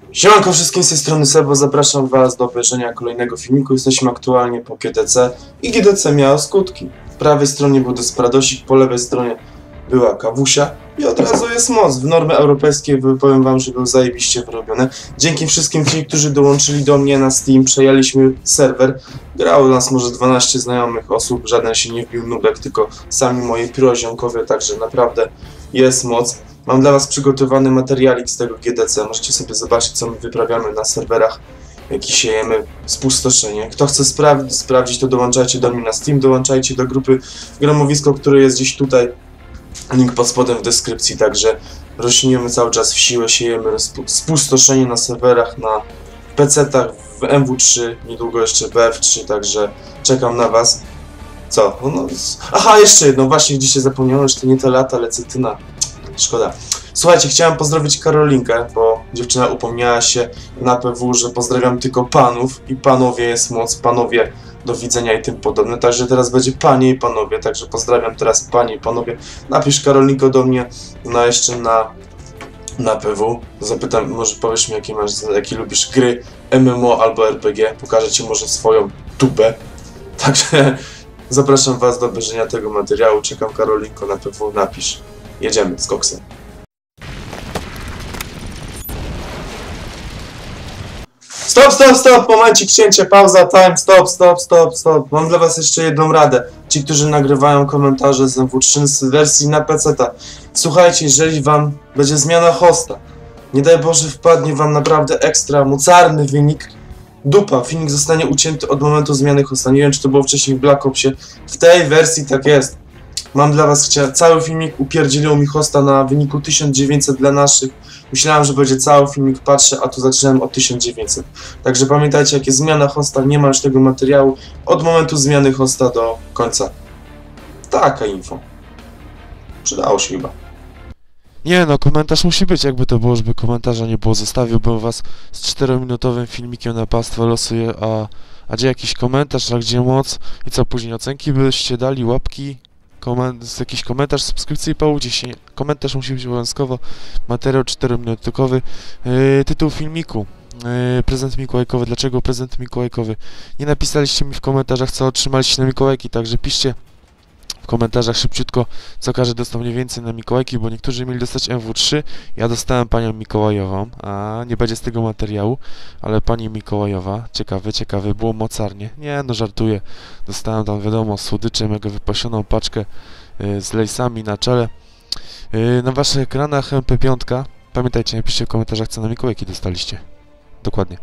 Siemanko wszystkim, z tej strony Sebo, zapraszam was do obejrzenia kolejnego filmiku. Jesteśmy aktualnie po GDC i GDC miało skutki. W prawej stronie był Desperadosik, po lewej stronie była Kawusia i od razu jest moc. W normy europejskie powiem wam, że był zajebiście wyrobione. Dzięki wszystkim ci, którzy dołączyli do mnie na Steam, przejęliśmy serwer. Grało nas może 12 znajomych osób, żaden się nie wbił nubek, tylko sami moi piroziomkowie, także naprawdę jest moc. Mam dla was przygotowany materialik z tego GDC, możecie sobie zobaczyć, co my wyprawiamy na serwerach, jaki siejemy spustoszenie. Kto chce sprawdzić, to dołączajcie do mnie na Steam, dołączajcie do grupy Gromowisko, które jest gdzieś tutaj, link pod spodem w deskrypcji, także rośniemy cały czas w siłę, siejemy spustoszenie na serwerach, na PC-tach, w MW3, niedługo jeszcze BF3, także czekam na was. Co? No, aha, jeszcze jedno, właśnie gdzieś się zapomniałem, że to nie te lata, ale cytyna. Szkoda. Słuchajcie, chciałem pozdrowić Karolinkę, bo dziewczyna upomniała się na PW, że pozdrawiam tylko panów i panowie jest moc, panowie do widzenia i tym podobne, także teraz będzie panie i panowie, także pozdrawiam teraz panie i panowie. Napisz Karolinko do mnie jeszcze na PW, zapytam, może powiesz mi jakie lubisz gry MMO albo RPG, pokażę ci może swoją tubę, także zapraszam was do obejrzenia tego materiału, czekam Karolinko na PW, napisz. Jedziemy z koksem. Stop, momencik, cięcie, pauza, time, stop. Mam dla was jeszcze jedną radę. Ci, którzy nagrywają komentarze z MW3 z wersji na PC-ta. Słuchajcie, jeżeli wam będzie zmiana hosta, nie daj Boże wpadnie wam naprawdę ekstra mocarny wynik, dupa, filmik zostanie ucięty od momentu zmiany hosta. Nie wiem, czy to było wcześniej w Black Opsie. W tej wersji tak jest. Mam dla was cały filmik, upierdzielił mi hosta na wyniku 1900 dla naszych. Myślałem, że będzie cały filmik, patrzę, a tu zaczynałem od 1900. Także pamiętajcie, jak jest zmiana hosta, nie ma już tego materiału od momentu zmiany hosta do końca. Taka info. Przydało się chyba. Nie no, komentarz musi być, jakby to było, żeby komentarza nie było. Zostawiłbym was z 4-minutowym filmikiem na pastwę losu, a gdzie jakiś komentarz, a gdzie moc i co później, ocenki byście dali, łapki, jakiś komentarz, subskrypcji i połudźcie się. Komentarz musi być obowiązkowo, materiał 4-minutowy, tytuł filmiku, prezent mikołajkowy. Dlaczego prezent mikołajkowy? Nie napisaliście mi w komentarzach, co otrzymaliście na mikołajki, także piszcie w komentarzach szybciutko, co każdy dostał mniej więcej na mikołajki, bo niektórzy mieli dostać MW3, ja dostałem panią Mikołajową, a nie będzie z tego materiału, ale pani Mikołajowa, ciekawy, było mocarnie, nie no żartuję, dostałem tam wiadomo słodycze, mega wypasioną paczkę z lejsami na czele, na waszych ekranach MP5, pamiętajcie, napiszcie w komentarzach, co na mikołajki dostaliście. Dokładnie.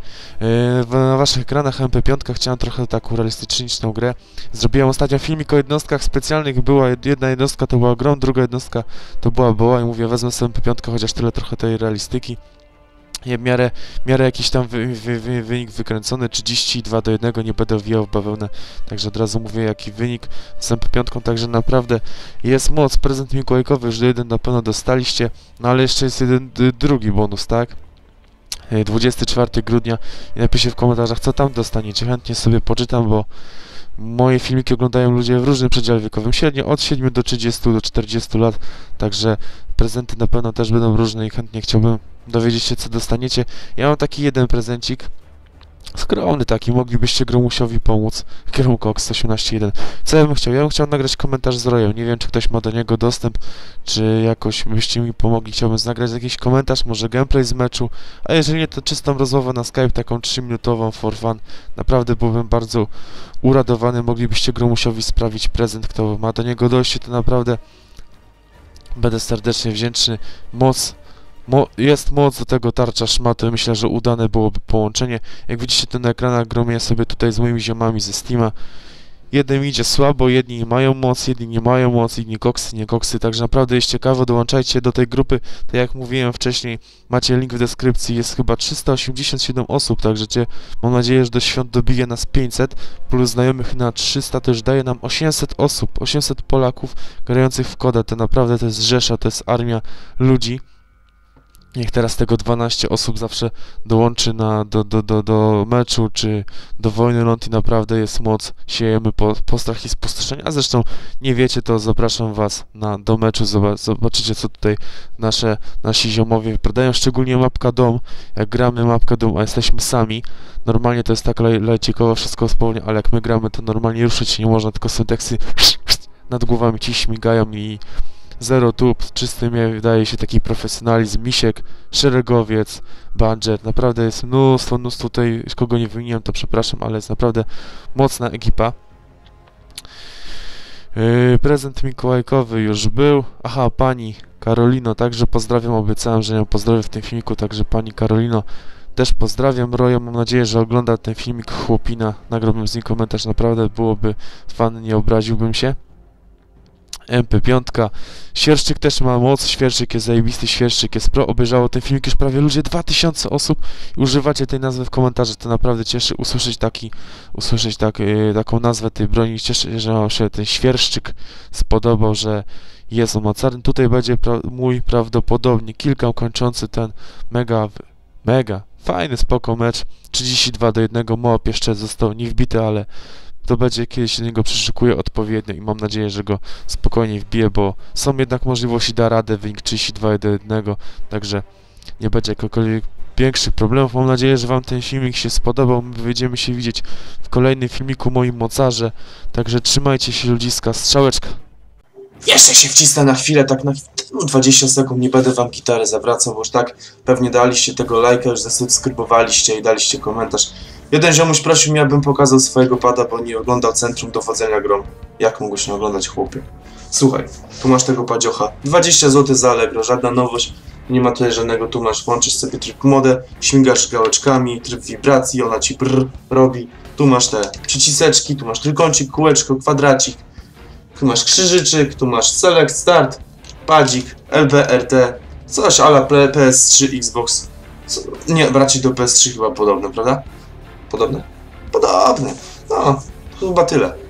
Na waszych ekranach MP5 chciałem trochę taką realistyczną grę. Zrobiłem ostatnio filmik o jednostkach specjalnych. Była jedna jednostka, to była Grom, druga jednostka to była Boa i mówię, wezmę sobie MP5, chociaż tyle trochę tej realistyki. W miarę jakiś tam wynik wykręcony, 32:1, nie będę wbijał w bawełnę, także od razu mówię jaki wynik z MP5, także naprawdę jest moc, prezent mikołajkowy, już jeden na pewno dostaliście, no ale jeszcze jest drugi bonus, tak? 24 grudnia i napiszcie w komentarzach, co tam dostaniecie. Chętnie sobie poczytam, bo moje filmiki oglądają ludzie w różnym przedziale wiekowym, średnio od 7 do 30 do 40 lat, także prezenty na pewno też będą różne i chętnie chciałbym dowiedzieć się, co dostaniecie. Ja mam taki jeden prezencik, skromny taki, moglibyście Gromusiowi pomóc. Gromcox 18.1. Co ja bym chciał? Ja bym chciał nagrać komentarz z Rojem. Nie wiem, czy ktoś ma do niego dostęp, czy jakoś byście mi pomogli. Chciałbym nagrać jakiś komentarz, może gameplay z meczu, a jeżeli nie, to czystą rozmowę na Skype, taką 3-minutową for fun. Naprawdę byłbym bardzo uradowany. Moglibyście Gromusiowi sprawić prezent, kto ma do niego dojście, to naprawdę będę serdecznie wdzięczny. Jest moc do tego tarcza szmaty, myślę, że udane byłoby połączenie. Jak widzicie to na ekranach, gromię sobie tutaj z moimi ziomami ze Steama. Jednym idzie słabo, jedni mają moc, jedni nie mają moc, inni koksy, nie koksy, także naprawdę jest ciekawe, dołączajcie do tej grupy, tak jak mówiłem wcześniej, macie link w deskrypcji, jest chyba 387 osób, także mam nadzieję, że do świąt dobije nas 500, plus znajomych na 300, to już daje nam 800 osób, 800 Polaków grających w kodę, to naprawdę to jest rzesza, to jest armia ludzi. Niech teraz tego 12 osób zawsze dołączy do meczu, czy do wojny ląd i naprawdę jest moc. Siejemy postrach i spustoszenie. A zresztą nie wiecie, to zapraszam was do meczu. Zobaczycie, co tutaj nasi ziomowie wypowiadają. Szczególnie mapka dom. Jak gramy mapka dom, a jesteśmy sami. Normalnie to jest tak lajcikowo wszystko spowolnia, ale jak my gramy, to normalnie ruszyć się nie można, tylko są teksty nad głowami ci śmigają i zero tub, czysty mnie wydaje się taki profesjonalizm, Misiek, szeregowiec, budget, naprawdę jest mnóstwo tutaj, kogo nie wymieniłem, to przepraszam, ale jest naprawdę mocna ekipa. Prezent mikołajkowy już był, aha, pani Karolino, także pozdrawiam, obiecałem, że ją pozdrowię w tym filmiku, także pani Karolino też pozdrawiam, Rojo, mam nadzieję, że ogląda ten filmik, chłopina, nagrałbym z nim komentarz, naprawdę byłoby fan, nie obraziłbym się. MP5. Świerszczyk też ma moc, Świerszczyk jest zajebisty, Świerszczyk jest pro, obejrzało ten filmik już prawie ludzie, 2000 osób i używacie tej nazwy w komentarzach, to naprawdę cieszy usłyszeć taką nazwę tej broni, cieszę się, że wam się ten Świerszczyk spodobał, że jest on mocarny. Tutaj będzie mój prawdopodobnie kilka kończący ten mega fajny, spoko mecz, 32-1, Moab jeszcze został nie wbity, ale to będzie kiedyś do niego przyszykuję odpowiednio i mam nadzieję, że go spokojnie wbiję, bo są jednak możliwości, da radę, wynik 32-1, także nie będzie jakichkolwiek większych problemów. Mam nadzieję, że wam ten filmik się spodobał, my będziemy się widzieć w kolejnym filmiku moim mocarze, także trzymajcie się ludziska, strzałeczka. Jeszcze się wcisnę na chwilę, tak na 20 sekund, nie będę wam gitary zawracał, bo już tak pewnie daliście tego lajka, już zasubskrybowaliście i daliście komentarz. Jeden ziomuś prosił mnie, abym pokazał swojego pada, bo nie oglądał Centrum Dowodzenia Grom. Jak mógłeś nie oglądać, chłopie? Słuchaj, tu masz tego padziocha. 20 zł za Allegro, żadna nowość. Nie ma tutaj żadnego, tu masz, włączysz sobie tryb modę, śmigasz gałeczkami, tryb wibracji, ona ci brr robi. Tu masz te przyciseczki, tu masz trójkącik, kółeczko, kwadracik. Tu masz krzyżyczyk, tu masz select, start, padzik, LBRT, coś a la PS3, Xbox. Nie, raczej do PS3 chyba podobne, prawda? Podobne? Podobne. No, chyba tyle.